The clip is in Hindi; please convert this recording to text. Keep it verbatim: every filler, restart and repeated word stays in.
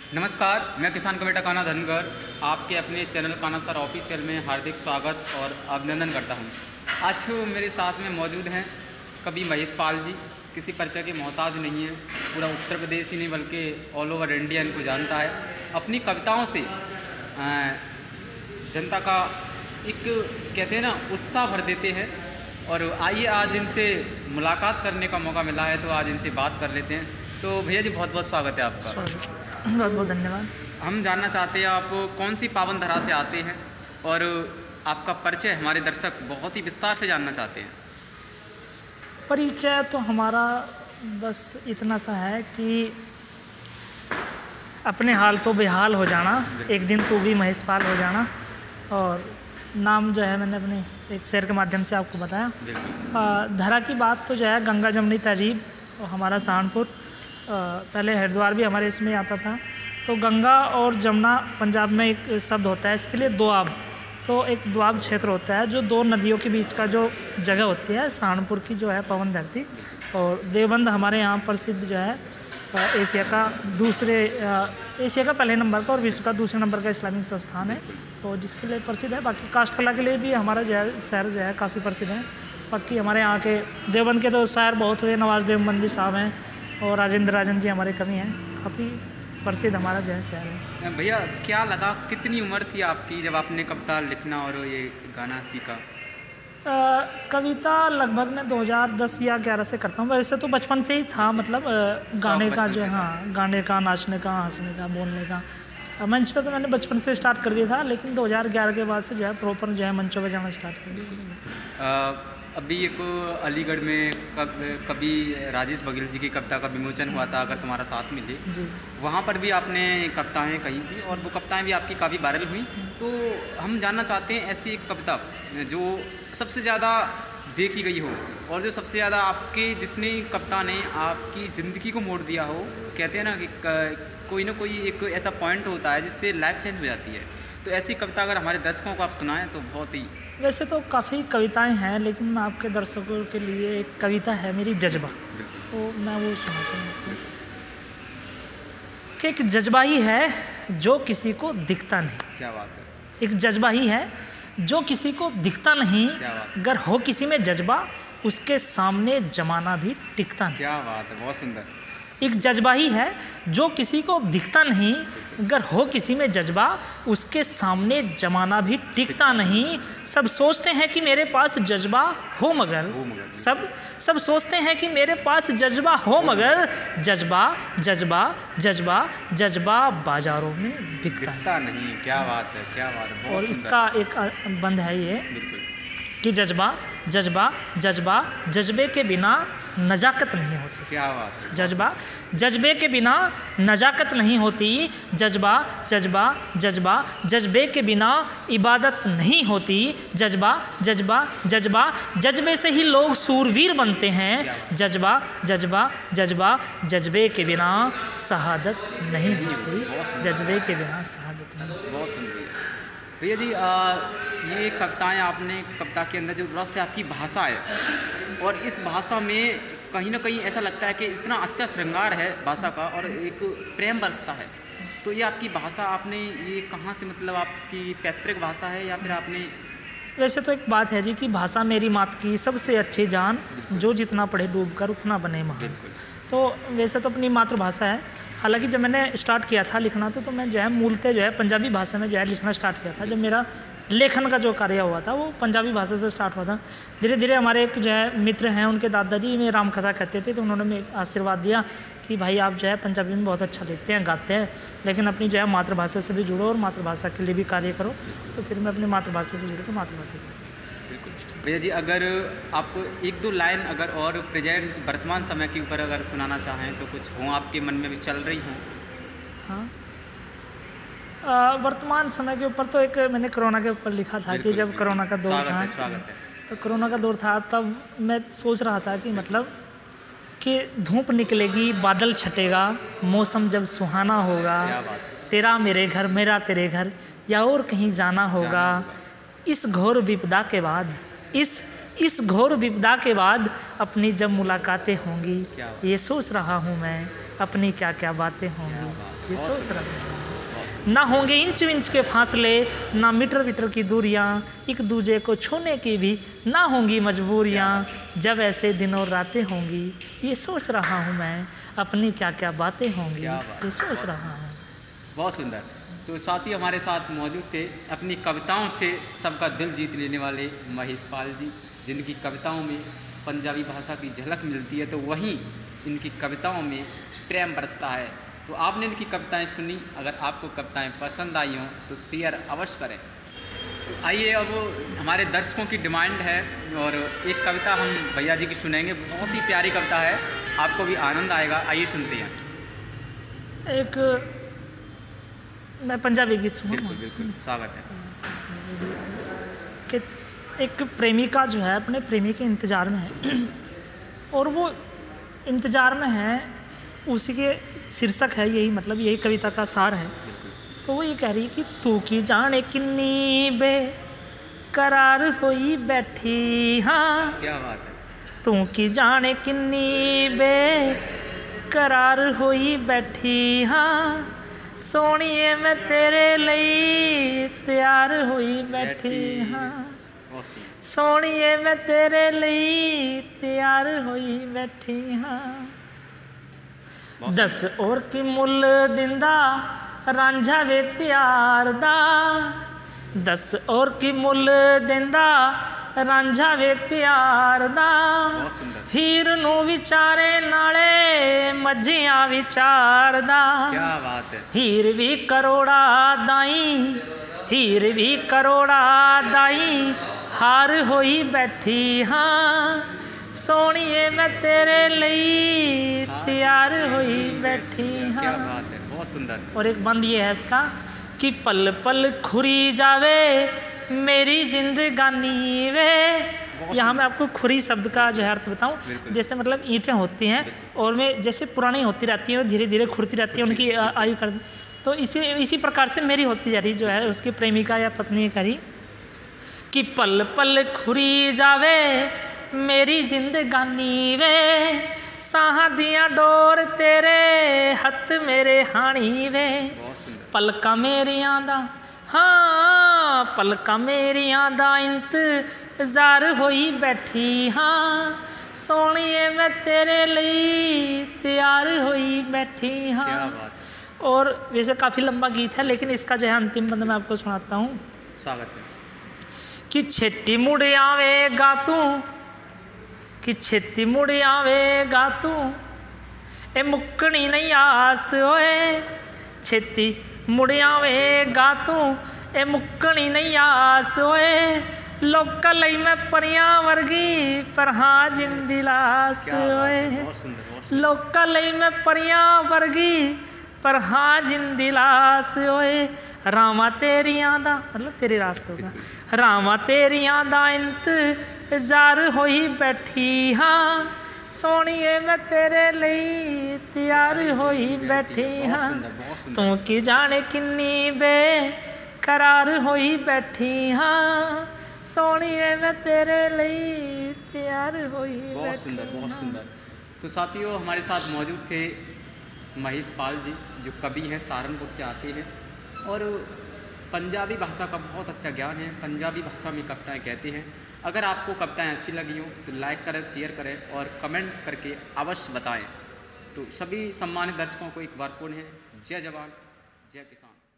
नमस्कार, मैं किसान का बेटा कान्हा धनगर आपके अपने चैनल कान्हा सर ऑफिशियल में हार्दिक स्वागत और अभिनंदन करता हूं। आज मेरे साथ में मौजूद हैं कवि महेश पाल जी। किसी परिचय के मोहताज नहीं है, पूरा उत्तर प्रदेश ही नहीं बल्कि ऑल ओवर इंडिया इनको जानता है। अपनी कविताओं से जनता का एक कहते हैं ना उत्साह भर देते हैं। और आइए आज इनसे मुलाकात करने का मौका मिला है तो आज इनसे बात कर लेते हैं। तो भैया जी बहुत बहुत स्वागत है आपका। बहुत बहुत धन्यवाद। हम जानना चाहते हैं आप कौन सी पावन धरा से आते हैं और आपका परिचय हमारे दर्शक बहुत ही विस्तार से जानना चाहते हैं। परिचय तो हमारा बस इतना सा है कि अपने हाल तो बेहाल हो जाना, एक दिन तू भी महेश पाल हो जाना। और नाम जो है मैंने अपने एक शेर के माध्यम से आपको बताया। धरा की बात तो जो है गंगा जमुनी तहजीब और हमारा सहारनपुर, पहले हरिद्वार भी हमारे इसमें आता था। तो गंगा और जमुना पंजाब में एक शब्द होता है इसके लिए दोआब। तो एक दोआब क्षेत्र होता है जो दो नदियों के बीच का जो जगह होती है, सहारनपुर की जो है पवन धरती। और देवबंद हमारे यहाँ प्रसिद्ध जो है एशिया का दूसरे एशिया का पहले नंबर का और विश्व का दूसरे नंबर का इस्लामिक संस्थान है, तो जिसके लिए प्रसिद्ध है। बाकी काष्ठ कला के लिए भी हमारा जो है शहर जो है काफ़ी प्रसिद्ध है। बाकी हमारे यहाँ के देवबंद के तो शायर बहुत हुए, नवाज देवबंदी साहब हैं और राजेंद्र राजन जी हमारे कवि हैं। काफ़ी प्रसिद्ध हमारा जो है शहर है। भैया क्या लगा, कितनी उम्र थी आपकी जब आपने कविता लिखना और ये गाना सीखा? आ, कविता लगभग मैं दो हज़ार दस या ग्यारह से करता हूँ। वैसे तो बचपन से ही था, मतलब गाने का जो है हाँ गाने का, नाचने का, हंसने का, बोलने का। मंच पे तो मैंने बचपन से स्टार्ट कर दिया था, लेकिन दो हज़ार ग्यारह के बाद से जो है प्रॉपर जो है मंचों पे जाना स्टार्ट कर दिया। अभी एक अलीगढ़ में कब कभी राजेश बघेल जी की कविता का विमोचन हुआ था, अगर तुम्हारा साथ मिले जी, वहाँ पर भी आपने कविताएं कही थी और वो कविताएं भी आपकी काफ़ी वायरल हुई। तो हम जानना चाहते हैं ऐसी एक कविता जो सबसे ज़्यादा देखी गई हो और जो सबसे ज़्यादा आपके जिसने कविता ने आपकी ज़िंदगी को मोड़ दिया हो। कहते हैं ना कि कोई ना कोई एक ऐसा पॉइंट होता है जिससे लाइफ चेंज हो जाती है। तो ऐसी कविता अगर हमारे दर्शकों को आप सुनाएं तो बहुत ही। वैसे तो काफ़ी कविताएं हैं, लेकिन मैं आपके दर्शकों के लिए एक कविता है मेरी जज्बा, तो मैं वो सुनाता हूँ कि एक जज्बा ही है जो किसी को दिखता नहीं। क्या बात है। एक जज्बा ही है जो किसी को दिखता नहीं, अगर हो किसी में जज्बा उसके सामने जमाना भी टिकता नहीं। क्या बात है, बहुत सुंदर। एक जज्बा ही है जो किसी को दिखता नहीं, अगर हो किसी में जज्बा उसके सामने जमाना भी टिकता नहीं। सब सोचते हैं कि मेरे पास जज्बा हो मगर, सब सब सोचते हैं कि मेरे पास जज्बा हो मगर जज्बा जज्बा जज्बा जज्बा बाजारों में बिकता नहीं। क्या बात है, क्या बात है। और इसका एक बंद है ये कि जज्बा जज्बा जज्बा जज्बे के बिना नजाकत नहीं होती। क्या बात है। जज्बा जज्बे के बिना नजाकत नहीं होती, जज्बा जज्बा जज्बा जज्बे के बिना इबादत नहीं होती। जज्बा जज्बा जज्बा जज्बे से ही लोग सूरवीर बनते हैं। जज्बा जज्बा जज्बा जज्बे के बिना शहादत नहीं होती। जज्बे के बिना शहादत नहीं। बहुत सुंदर भैया जी। आ, ये कविताएं आपने कविता के अंदर जो रस है आपकी भाषा है और इस भाषा में कहीं ना कहीं ऐसा लगता है कि इतना अच्छा श्रृंगार है भाषा का और एक प्रेम बरसता है। तो ये आपकी भाषा आपने ये कहाँ से, मतलब आपकी पैतृक भाषा है या फिर आपने? वैसे तो एक बात है जी कि भाषा मेरी मात की सबसे अच्छी जान, जो जितना पढ़े डूब कर उतना बने महान। तो वैसे तो अपनी मातृभाषा है। हालांकि जब मैंने स्टार्ट किया था लिखना तो, तो मैं जो है मूलतः जो है पंजाबी भाषा में जो है लिखना स्टार्ट किया था। जब मेरा लेखन का जो कार्य हुआ था वो पंजाबी भाषा से स्टार्ट हुआ था। धीरे धीरे हमारे एक जो है मित्र हैं, उनके दादाजी में राम कथा कहते थे, तो उन्होंने मेरे आशीर्वाद दिया कि भाई आप जो है पंजाबी में बहुत अच्छा लिखते हैं, गाते हैं, लेकिन अपनी जो है मातृभाषा से भी जुड़ो और मातृभाषा के लिए भी कार्य करो। तो फिर मैं अपनी मातृभाषा से जुड़ कर मातृभाषा बिल्कुल। भैया जी अगर आपको एक दो लाइन अगर और प्रेजेंट वर्तमान समय के ऊपर अगर सुनाना चाहें तो कुछ हो आपके मन में भी चल रही हों? हाँ, वर्तमान समय के ऊपर तो एक मैंने कोरोना के ऊपर लिखा था कि जब कोरोना का दौर था, तो कोरोना का दौर था तब मैं सोच रहा था कि मतलब कि धूप निकलेगी, बादल छटेगा, मौसम जब सुहाना होगा, तेरा मेरे घर मेरा तेरे घर या और कहीं जाना होगा। इस घोर विपदा के बाद, इस इस घोर विपदा के बाद अपनी जब मुलाकातें होंगी, ये सोच रहा हूँ मैं अपनी क्या क्या बातें होंगी, ये सोच रहा हूँ। ना होंगे इंच इंच के फासले, ना मीटर मीटर की दूरियां, एक दूजे को छूने की भी ना होंगी मजबूरियां, जब ऐसे दिन और रातें होंगी, ये सोच रहा हूँ मैं अपनी क्या क्या बातें होंगी, ये सोच रहा हूँ। बहुत सुंदर। तो साथी हमारे साथ मौजूद थे अपनी कविताओं से सबका दिल जीत लेने वाले महेशपाल जी, जिनकी कविताओं में पंजाबी भाषा की झलक मिलती है, तो वहीं इनकी कविताओं में प्रेम बरसता है। तो आपने इनकी कविताएं सुनी, अगर आपको कविताएं पसंद आई हों तो शेयर अवश्य करें। तो आइए, अब हमारे दर्शकों की डिमांड है और एक कविता हम भैया जी की सुनेंगे, बहुत ही प्यारी कविता है, आपको भी आनंद आएगा। आइए सुनते हैं। एक मैं पंजाबी गीत सुनूँ? बिल्कुल बिल्कुल, स्वागत है। कि एक प्रेमिका जो है अपने प्रेमी के इंतज़ार में है और वो इंतज़ार में है, उसी के शीर्षक है यही, मतलब यही कविता का सार है। तो वो ये कह रही है कि तू की जाने किन्नी बेकरार होई बैठी, हाँ क्या बात है। तू की जाने किन्नी बेकरार होई बैठी, हाँ सोनिए मैं तेरे लिए तैयार होई बैठी, हाँ सोनिए मैं तेरे लिए तैयार होई बैठी, हाँ दस और की मुल दिंदा रांझा वे प्यार दा, दस और की मुल दिंदा रांझा वे प्यार दा, हीर नू विचारे नाले मझियां विचार दा, क्या बात है। हीर भी करोड़ा दाई, हीर भी करोड़ा दाई हार होई बैठी, हाँ सोनिए मैं तेरे लिए तैयार हुई बैठी, हाँ क्या बात है, बहुत सुंदर। और एक बंद ये है इसका कि पल पल खुरी जावे मेरी जिंदगानी वे। यहाँ मैं आपको खुरी शब्द का जो है अर्थ बताऊँ, जैसे मतलब ईंटें होती हैं और में जैसे पुरानी होती रहती हैं, धीरे धीरे खुरती रहती है, उनकी आयु कर, तो इसी इसी प्रकार से मेरी होती जा रही जो है उसकी प्रेमिका या पत्नी करी कि पल पल खुरी जावे मेरी जिंदगानी वे, साह दिया डोर तेरे हथ मेरे हाणी वे, पलका मेरियां दा, हाँ पलका मेरियां दा इंतजार होई बैठी, हाँ सोनिए मैं तेरे लिए तैयार होई बैठी, हाँ। क्या बात है। और वैसे काफ़ी लंबा गीत है, लेकिन इसका जो है अंतिम बंद मैं आपको सुनाता हूँ। स्वागत है। कि छेती मुड़ आवेगा तू, कि छेती मुड़ आवेगा तू, ए मुक्कनी नहीं आस होए, छेती मुड़ आवेगा तू, ए मुक्कनी नहीं आस होए, लोकां लई मैं परियां वर्गी पर हाँ जिंदिलास होए, लोकां लई मैं परियां वर्गी पर हाँ जिंदिलास होए, रामा तेरियां दा मतलब तेरे रास्तों का, रामा तेरियां दा इंतजार होई बैठी, हाँ सोनिए मैं तेरे लिए तैयार होई बैठी, हाँ तू की जाने किन्नी बेकरार होई बैठी, हाँ सोनिए मैं तेरे लिए तैयार होई बैठी। बहुत सुंदर, बहुत सुंदर। तो साथियों हमारे साथ मौजूद थे महेशपाल जी, जो कवि हैं, सहारनपुर से आते हैं और पंजाबी भाषा का बहुत अच्छा ज्ञान है, पंजाबी भाषा में कविताएं कहते हैं। अगर आपको कविताएं अच्छी लगी हों तो लाइक करें, शेयर करें और कमेंट करके अवश्य बताएं। तो सभी सम्मानित दर्शकों को एक बार पुनः जय जवान जय किसान।